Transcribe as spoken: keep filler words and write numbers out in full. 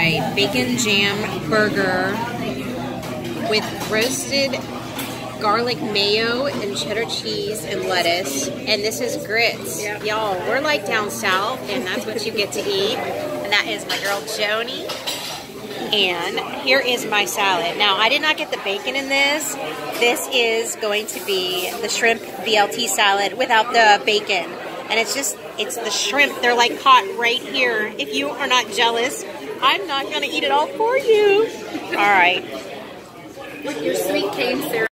right, bacon jam burger with roasted garlic mayo and cheddar cheese and lettuce. And this is grits. Yep. Y'all, we're like down south, and that's what you get to eat. And that is my girl Joni. And here is my salad. Now, I did not get the bacon in this. This is going to be the shrimp B L T salad without the bacon. And it's just, it's the shrimp. They're like caught right here. If you are not jealous, I'm not going to eat it all for you. All right. With your sweet cane syrup.